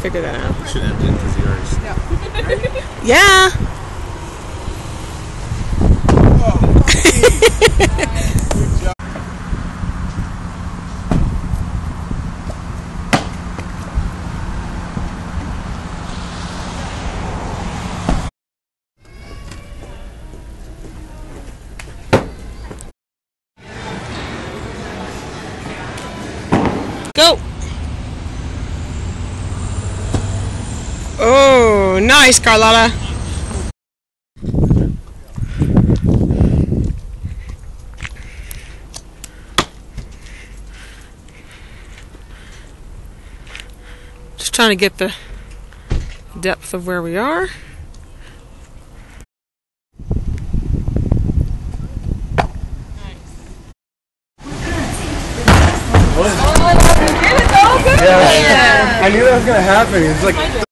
figure that out. You should end it because yours. Yeah. Good job. Go. Oh, nice, Carlotta. Just trying to get the depth of where we are. Yeah, I knew that was gonna happen. It's like